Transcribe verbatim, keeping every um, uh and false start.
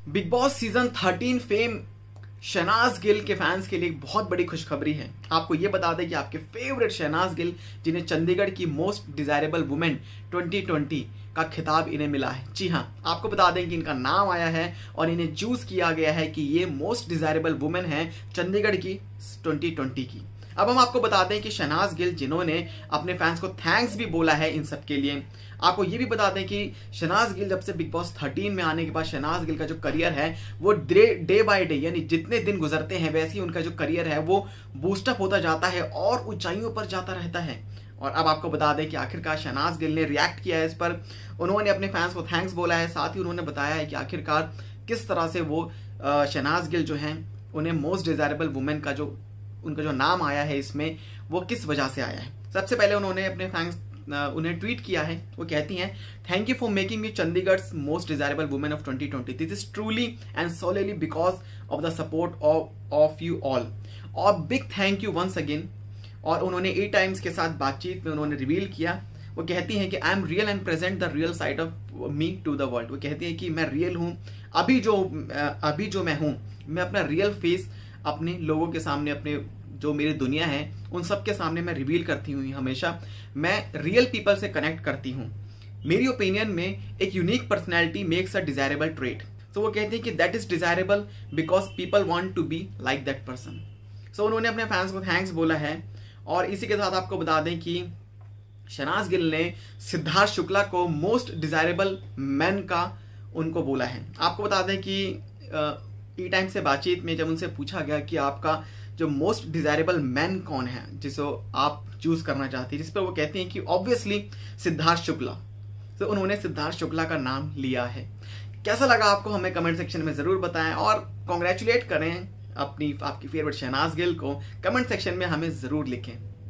Big Boss season thirteen fame Shehnaaz Gill के fans के लिए एक बहुत बड़ी खुशखबरी है। आपको ये बता दें कि आपके फेवरेट शहनाज गिल, जिन्हें चंडीगढ़ की most desirable women twenty twenty का खिताब इन्हें मिला है। जी हाँ, आपको बता दें कि इनका नाम आया है और इन्हें चूज किया गया है कि ये मोस्ट डिजायरेबल वुमेन है चंडीगढ़ की ट्वेंटी ट्वेंटी की। अब हम आपको बता दें कि शहनाज गिल, जिन्होंने अपने फैंस को थैंक्स भी बोला है इन सब के लिए। आपको ये भी बता दें कि शहनाज गिल जब से बिग बॉस थर्टीन में आने के बाद शहनाज गिल का जो करियर है वो डे बाय डे, यानी जितने दिन गुजरते हैं वैसे ही उनका जो करियर है वो बूस्टअप होता जाता है और ऊंचाइयों पर जाता रहता है। और अब आपको बता दें कि आखिरकार शहनाज गिल ने रिएक्ट किया है इस पर। उन्होंने अपने फैंस को थैंक्स बोला है, साथ ही उन्होंने बताया है कि आखिरकार किस तरह से वो शहनाज गिल जो हैं उन्हें मोस्ट डिजायरेबल वुमेन का जो उनका जो नाम आया है इसमें वो किस वजह से आया है। सबसे पहले उन्होंने अपने फैंस उन्हें ट्वीट किया है। वो कहती हैं, thank you for making me Chandigarh most desirable women of twenty twenty. This is truly and solely because of the support of you all, और big thank you once again. और उन्होंने ए टाइम्स के साथ बातचीत में उन्होंने रिवील किया। वो कहती हैं कि I am real and present the real side of me to the world. वो कहती हैं कि मैं रियल हूँ, अभी जो अभी जो मैं हूँ, मैं अपना रियल फेस अपने लोगों के सामने, अपने जो मेरी दुनिया है उन सब के सामने मैं रिवील करती हूँ। हमेशा मैं रियल पीपल से कनेक्ट करती हूँ। मेरी ओपिनियन में एक unique personality makes a desirable trait. So वो कहती है कि that is desirable because people want to be like that person. So उन्होंने अपने फैंस को थैंक्स बोला है। और इसी के साथ आपको बता दें कि शहनाज गिल ने सिद्धार्थ शुक्ला को मोस्ट डिजायरेबल मैन का उनको बोला है। आपको बता दें कि ई टाइम से बातचीत में जब उनसे पूछा गया कि आपका जो मोस्ट डिजायरेबल मैन कौन है जिसको आप चूज करना चाहती है, जिस पर वो कहती हैं कि ऑब्वियसली सिद्धार्थ शुक्ला। तो उन्होंने सिद्धार्थ शुक्ला का नाम लिया है। कैसा लगा आपको, हमें कमेंट सेक्शन में जरूर बताएं और कॉन्ग्रेचुलेट करें अपनी आपकी फेवरेट शहनाज गिल को। कमेंट सेक्शन में हमें जरूर लिखें।